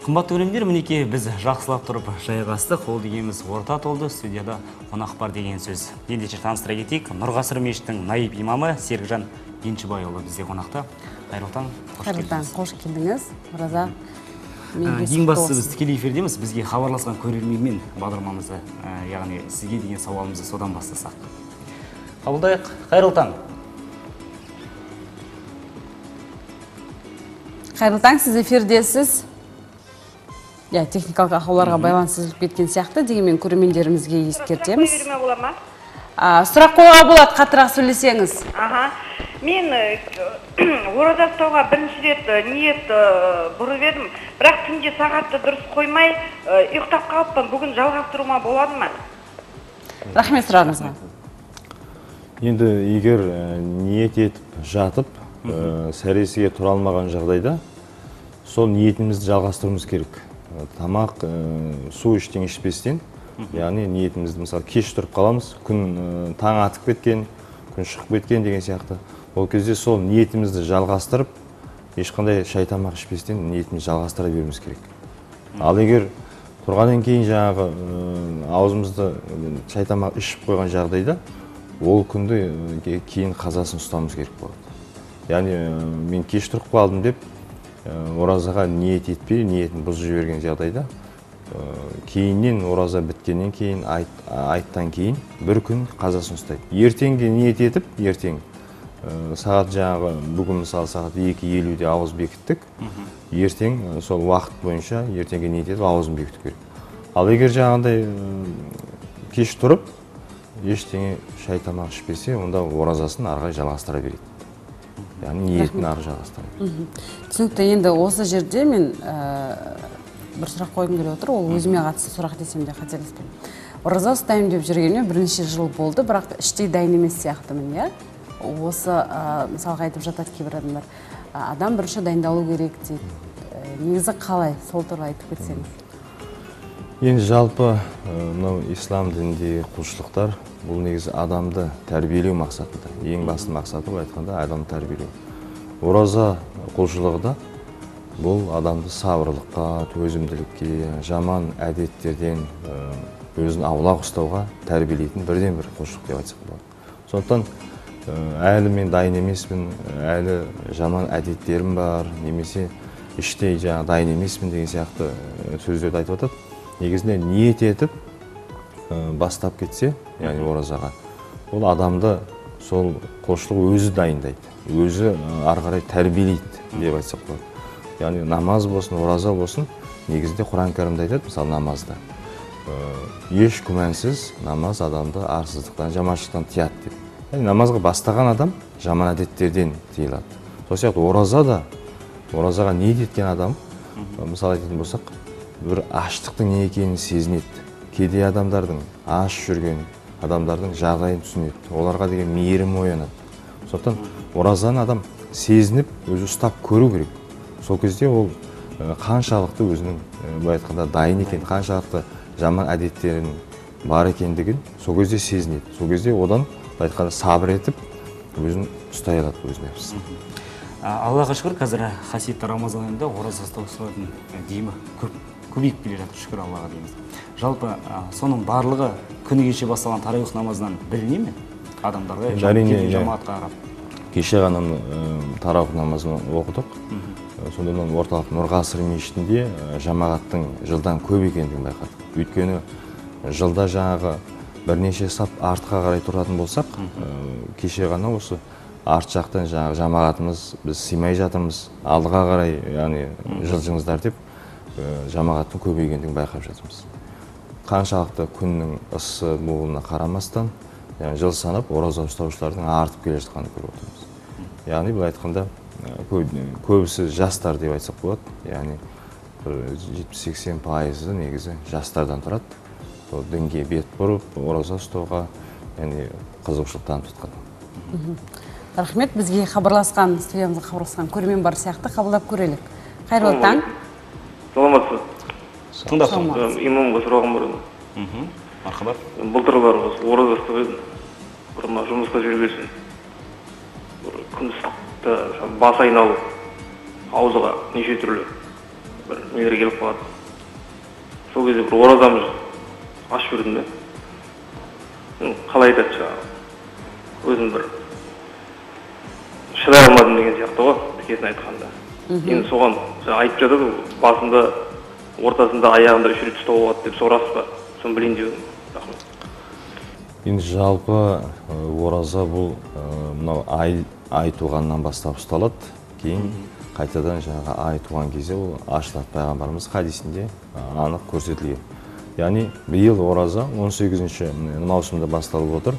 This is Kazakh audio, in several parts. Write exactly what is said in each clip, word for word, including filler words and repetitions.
Қымбатты көрермендер, мінекей біз жақсылап тұрып жайғастық. Ол дегеніміз орта толды, студияда қонақ бар деген сөз. Ендеше таныстыра кетейік. Нұрғасыр мешіттің наиб имамы Серікжан Еншібайұлы бізде қонақта. Қайырлы таң, қош келдіңіз. Қайырлы таң, қош келдіңіз. Ораза. Ең бастысы біз тікелей эфирдеміз. Бізге хабарласқан көрерменмен бағдарламамызды, яғни сізге деген сауалымызды содан бастасақ. Қабылдайық. Қайырлы таң. Қайырлы таң, сіз эфирдесіз. Я, техникалық ақауларға байланысты үзіліп кеткен сияқты, дегенмен көрермендерімізге ескертеміз. Сұрақ қоюға болады, қаттырақ сөйлесеңіз. Аха. Мен ораза ұстауға бірінші рет ниет бұрып едім, бірақ түнде сағатты дұрыс қоймай ұйықтап қалыппын. Бүгін жалғастыруыма болады ма? Рахмет сұрағыңызға. Енді егер ниет етіп жатып, сәресіге тұра алмаған жағдайда, сол ниетімізді жалғастыруымыз керек. Тамақ, су іштен ішпестен, яғни ниетімізді, мысалы, кеш тұрып қаламыз, күн таң атып кеткен, күн шығып кеткен деген сияқты. Ол кезде сол ниетімізді жалғастырып, ешқандай шай тамақ ішпестен ниетімізді жалғастыра беруіміз керек. Ал егер тұрғаннан кейін жаңағы аузымызды шай тамақ ішіп қойған жағдайда, ол күнді кейін қазасын ұстауымыз керек болады. Яғни мен кеш тұрып қалдым деп, оразаға ниет етпей, ниетін бұзып жіберген жағдайда, кейіннен, ораза біткеннен кейін, айттан кейін бір күн қазасын ұстайды. Ертеңге ниет етіп, ертең сағат жаңағы, бүгін мысалы сағат екі елуде ауыз бекіттік, ертең сол уақыт бойынша ертеңге ниет етіп ауызын бекіту керек. Ал егер жаңағындай кеш тұрып, ештеңе шай тамақ ішпесе, онда оразасын ары қарай жалғастыра береді. Яғни ниетін ары жалғастырады. Түсінікті, енді осы жерде мен бір сұрақ қойғым келіп отыр, ол өзіме қатысты сұрақ десем де қателеспеймін. Ораза ұстаймын деп жүргеніме бірнеше жыл болды, бірақ іштей дайын емес сияқтымын, иә? Осы, мысалға айтып жатады кейбір адамдар, адам бірінші дайындалу керек дейді. Негізі қалай? Сол туралы айтып кетсеңіз. Енді жалпы ислам дініндегі құлшылықтар бұл негізі адамды тәрбиелеу мақсатында. Ең басты мақсаты бұл айтқанда адамды тәрбиелеу. Ораза құлшылығы да бұл адамды сабырлыққа, төзімділікке, жаман әдеттерден өзін аулақ ұстауға тәрбиелейтін бірден бір құлшылық деп айтсақ болады. Сондықтан әлі мен дайын емеспін, әлі жаман әдеттерім бар, немесе іштей жаңа дайын емеспін деген сияқты сөздерді айтып жатады. Негізінде ниет етіп бастап кетсе, яғни оразаға, ол адамды сол құлшылық өзі дайындайды, өзі ары қарай тәрбиелейді деп айтсақ болады. Яғни намаз болсын, ораза болсын, негізінде Құран кәрімде айтады, мысалы намазда. Еш күмәнсіз намаз адамды арсыздықтан, жаманшылықтан тыяды деп. Яғни намазға бастаған адам жаман әдеттерден тыйылады. Сол сияқты ораза да, оразаға ниет еткен адам, мысалы айтатын болсақ, бір аштықтың не екенін сезінеді. Кедей адамдардың, аш жүрген адамдардың жағдайын түсінеді. Оларға деген мейірім оянады. Сондықтан оразаны адам сезініп, өзі ұстап көру керек. Сол кезде ол қаншалықты өзінің былай айтқанда дайын екен, қаншалықты жаман әдеттерін бар екендігін сол кезде сезінеді. Сол кезде одан былай айтқанда сабыр етіп, өзін ұстай алады өзіне. Аллаға шүкір, қазір қасиетті Рамазан айында ораза ұстаушылардың деймі көп көбейіп келе жатыр, шүкір Аллаға дейміз. Жалпы соның барлығы күні кеше басталған тарауих намазынан біліне ме? Адамдарға, жамаатқа қарап. Кеше ғана тарауих намазын оқыдық. Сондан орталық Нұрғасыр мешітінде жамағаттың жылдан көп екендігін байқадық. Өйткені жылда жаңағы бірнеше сап артқа қарай тұратын болсақ, кеше ғана осы арт жақтан жаңағы жамағатымыз, біз сыймай жатырмыз, алдыға қарай, яғни жылжыңыздар деп жамағаттың көбейгендігін байқап жатырмыз. Қаншалықты күннің ысы болуына қарамастан, жыл санап ораза ұстаушылардың артып келе жатқанын көріп отырмыз. Яғни бұл айтқанда көбісі жастар деп айтсақ болады. Яғни жетпіс-сексен пайызы негізі жастардан тұрады. Сол дінге бет бұрып, ораза ұстауға қызығушылық танытып жатқан. Рахмет, бізге хабарласқан, студиямызға хабарласқан көрермен бар сияқты қабылдап көрелік. Қайырлы таң. Саламатсыз. Тыңдап имамға сұрағым бар еді. Мархабат. Былтырлар ораза ұстап едім. Бұрын жұмысқа жүргесін. Күн ыстықта бас айналып, аузыға неше түрлі бір нелер келіп қалады. Сол кезде бір оразамыз ашып жүрдім де. Қалай айтады жаңағы. Өзім бір шыдай алмадым деген сияқты ғой, тікесін айтқанда. Енді соған айтып жатады, басында, ортасында, аяғында үш рет ұстау болады деп сорасыз ба? Соны білейін деп едім. Рахмет. Енді жалпы ораза бұл мынау ай ай туғаннан бастап ұсталады. Кейін қайтадан жаңағы ай туған кезде ол ашылады. Пайғамбарымыз хадисінде анық көрсетілген. Яғни биыл ораза он сегізінші маусымда басталып отыр.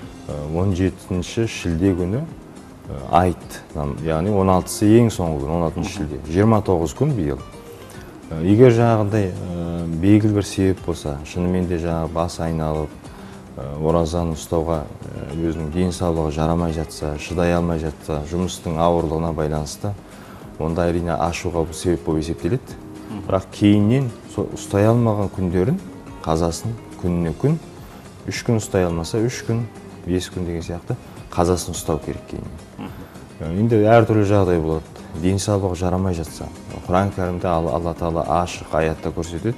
он жетінші шілде күні айт, яғни он алтысы ең соңғы күн, он алтыншы шілде, жиырма тоғыз күн биыл. Егер жаңағыдай белгілі бір себеп болса, шынымен де жаңағы бас айналып, оразаны ұстауға өзінің денсаулығы жарамай жатса, шыдай алмай жатса, жұмыстың ауырлығына байланысты, онда әрине ашуға бұл себеп болып есептеледі. Бірақ кейіннен ұстай алмаған күндерін, қазасын күніне күн, үш күн ұстай алмаса, үш күн, бес күн деген сияқты қазасын ұстау керек кейіннен. Енді әртүрлі жағдай болады. Денсаулығы жарамай жатса, Құран кәрімде Алла Тағала ашық аятта көрсетеді.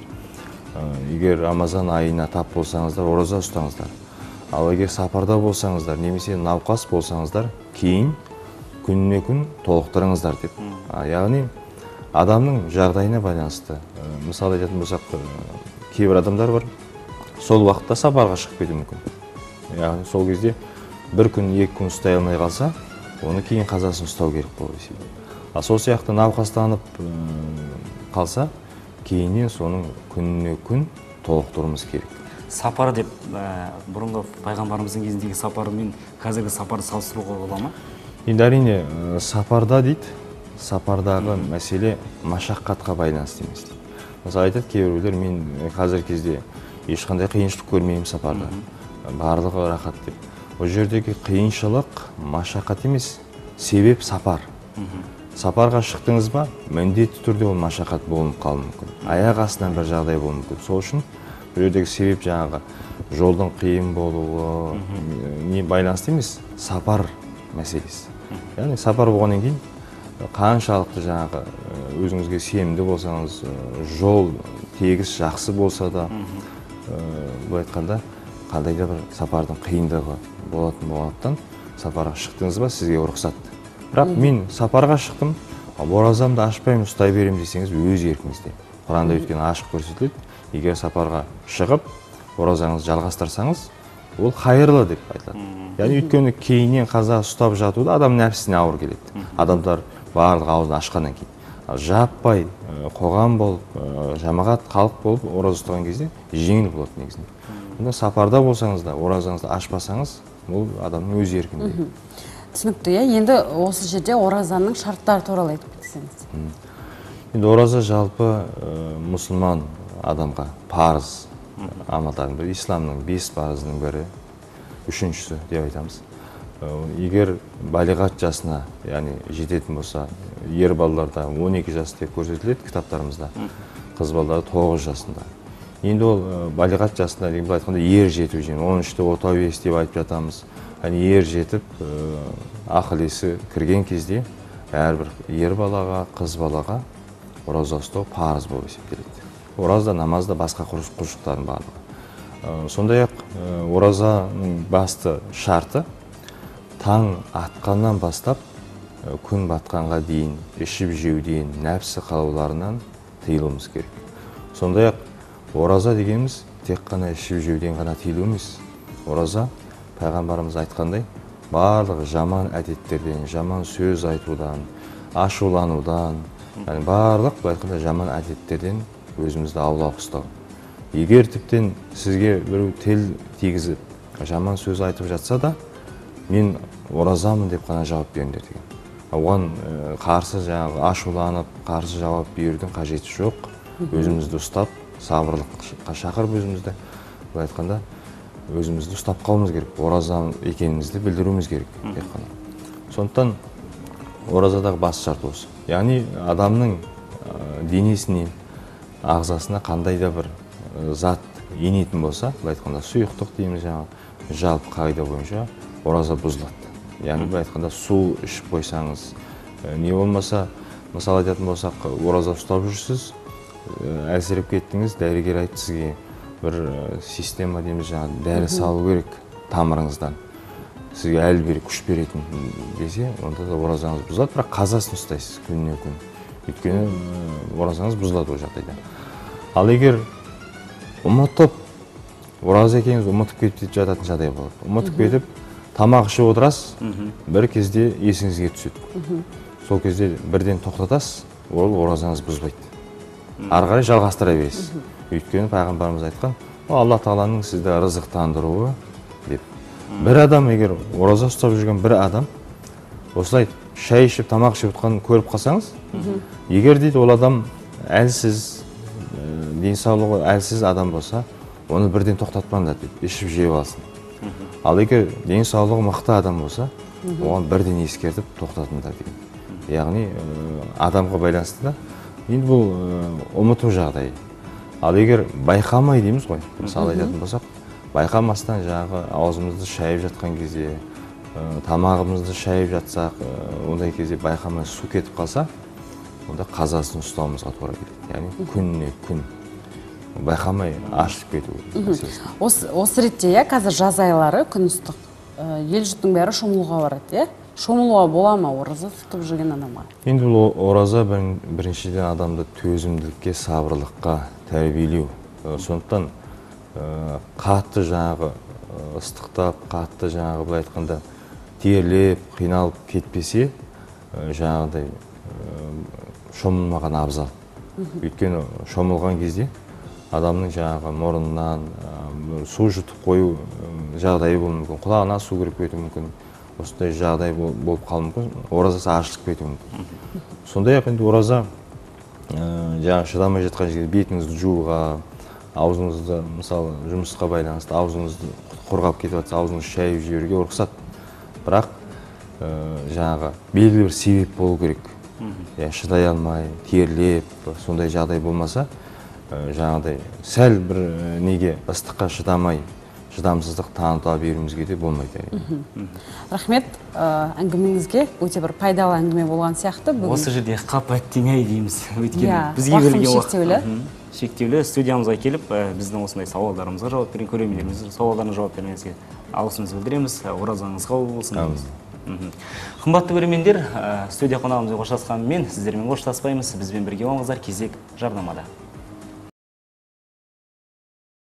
Егер Рамазан айына тап болсаңыздар, ораза ұстаңыздар. Ал егер сапарда болсаңыздар, немесе науқас болсаңыздар, кейін күніне күн толықтырыңыздар деп. Яғни адамның жағдайына байланысты. Мысалы айтатын болсақ, кейбір адамдар бар, сол уақытта сапарға шығып кетуі мүмкін. Яғни сол кезде бір күн, екі күн ұстай алмай қалса, оны кейін қазасын ұстау керек болып есептеледі. А сол сияқты науқастанып қалса, кейіннен соның күніне күн толықтыруымыз керек. Сапар деп бұрынғы пайғамбарымыздың кезіндегі сапары мен қазіргі сапарды салыстыруға бола ма? Енді әрине сапарда дейді, сапардағы мәселе машаққатқа байланысты емес дейді. Мысалы айтады кейбіреулер, мен қазіргі кезде ешқандай қиыншылық көрмеймін сапарда, барлығы рахат деп. Ол жердегі қиыншылық машаққат емес, себеп сапар. Сапарға шықтыңыз ба, міндетті түрде ол машаққат болып қалуы мүмкін. Аяқ астынан бір жағдай болуы мүмкін. Сол үшін бұл жердегі себеп жаңағы жолдың қиын болуы не байланысты емес, сапар мәселесі. Яғни сапар болғаннан кейін қаншалықты жаңағы өзіңізге сенімді болсаңыз, жол тегіс жақсы болса да, бұл айтқанда қандай да бір сапардың қиындығы болатын болғандықтан сапарға шықтыңыз ба, сізге рұқсат. Бірақ мен сапарға шықтым, оразамды ашпаймын, ұстай беремін десеңіз, өз еркіңізде. Құранда өткен ашық көрсетіледі. Егер сапарға шығып, оразаңызды жалғастырсаңыз, ол қайырлы деп айтылады. Яғни өйткені кейіннен қаза ұстап жатуды адам нәпсісіне ауыр келеді. Адамдар барлық аузын ашқаннан кейін. Жаппай қоғам болып, жамағат халық болып ораза ұстаған кезде жеңіл болады негізінде. Онда сапарда болсаңыз да, оразаңызды ашпасаңыз, ол адамның өз еркінде. Түсінікті, енді осы жерде оразаның шарттары туралы айтып кетсеңіз. Енді ораза жалпы мұсылман адамға парыз амалдардың бірі, исламның бес парызының бірі, үшіншісі деп айтамыз. Егер балиғат жасына, яғни жететін болса, ер балаларда он екі жас деп көрсетіледі кітаптарымызда, қыз балаларда тоғыз жасында. Енді ол балиғат жасында деген бұл айтқанда ер жету жен, он үште отау ес деп айтып жатамыз. Ер жетіп, ақыл есі кірген кезде әрбір ер балаға, қыз балаға ораза ұстау парыз болып есептеледі. Ораза, намазда басқа құлшылықтардың барлығы. Сондай-ақ оразаның басты шарты таң атқаннан бастап күн батқанға дейін ішіп жеуден, нәпсі қалауларынан тыйылуымыз керек. Сондай-ақ ораза дегеніміз тек қана ішіп жеуден ғана тыйылу емес. Ораза Пайғамбарымыз айтқандай, барлық жаман әдеттерден, жаман сөз айтудан, ашуланудан, барлық бұл айтқанда жаман әдеттерден өзімізді аулақ ұстау. Егер тіптен сізге біреу тел тигізіп, жаман сөз айтып жатса да, мен оразамын деп қана жауап беріңдер деген. Оған қарсы жаңағы ашуланып, қарсы жауап берудің қажеті жоқ. Өзімізді ұстап, сабырлыққа шақырып өзімізді, бұл айтқанда өзімізді ұстап қалуымыз керек, ораза екенімізді білдіруіміз керек. Сондықтан оразадағы басты шарт осы. Яғни адамның денесіне, ағзасына қандай да бір зат енетін болса, бұл айтқанда сұйықтық дейміз, жалпы қағида бойынша ораза бұзылады. Яғни бұл айтқанда су ішіп қойсаңыз, не болмаса мысалы айтатын болсақ, ораза ұстап жүрсіз, әлсіреп кеттіңіз, дәрігер айтты сізге бір система дейміз, жаңағы дәрі салу керек тамырыңыздан, сізге әлі бері күш беретін десе, онда да оразаңыз бұзылады, бірақ қазасын ұстайсыз күніне күн. Өйткені оразаңыз бұзылады ол жағдайда. Ал егер ұмытып, ораза екеніңіз ұмытып кетіп жататын жағдай болады. Ұмытып кетіп, тамақ ішіп отырасыз, бір кезде есіңізге түседі. Сол кезде бірден тоқтатасыз, ол оразаңыз бұзбайды. Ары қарай жалғастыра бересіз. Өйткені пайғамбарымыз айтқан, Алла тағаланың сізді рызықтандыруы деп. Бір адам, егер ораза ұстап жүрген бір адам, осылай шай ішіп, тамақ ішіп отқанын көріп қалсаңыз, егер дейді ол адам әлсіз, денсаулығы әлсіз адам болса, оны бірден тоқтатпаңдар дейді, ішіп жеп алсын. Ал егер денсаулығы мықты адам болса, оған бірден ескертіп тоқтатыңдар дейді. Яғни адамға байланысты да, енді бұл ұмыту жағдайы. Ал егер байқамай дейміз ғой, мысалы айтатын болсақ, байқамастан жаңағы аузымызды шайып жатқан кезде, тамағымызды шайып жатсақ, ондай кезде байқамай су кетіп қалса, онда қазасын ұстауымызға тура келеді. Яғни күніне күн байқамай ашып кету. Осы ретте, қазір жаз айлары күн ыстық, ел жұрттың бәрі шомылуға барады, иә? Шомылуға бола ма ораза тұтып жүрген адамға? Енді бұл ораза біріншіден адамды төзімділікке, сабырлыққа тәрбиелеу. Сондықтан қатты жаңағы ыстықтап, қатты жаңағы былай айтқанда терлеп, қиналып кетпесе, жаңағыдай шомылмаған абзал. Өйткені шомылған кезде адамның жаңағы мұрнынан су жұтып қою жағдайы болуы мүмкін, құлағына су кіріп кетуі мүмкін. Осындай жағдай болып қалуы мүмкін, оразасы ашылып кетуі мүмкін. Сондай-ақ енді ораза жаңағы шыдамай жатқан жерде бетіңізді жууға, аузыңызды, мысалы жұмысқа байланысты аузыңызды қорғап кетіп жатса, аузыңызды шайып жіберуге рұқсат. Бірақ жаңағы белгілі бір себеп болу керек. Шыдай алмай, терлеп, сондай жағдай болмаса, жаңағыдай сәл бір неге ыстыққа шыдамай, шыдамсыздық таныта беруімізге де болмайды. Рахмет, әңгімеңізге өте бір пайдалы әңгіме болған сияқты. Осы жерде қап әттеңай дейміз. Өйткені бізге уақытым берілген шектеулі. Шектеулі. Студиямызға келіп, біздің осындай сауалдарымызға жауап берген, көрермендеріміздің сауалдарына жауап бергеніңізге алғысымызды білдіреміз. Оразаңыз қабыл болсын. Қымбатты көрермендер, студия қонағымызбен қоштасқанымен сіздермен қоштаспаймыз. Бізбен бірге болыңыздар. Кезек жарнамада.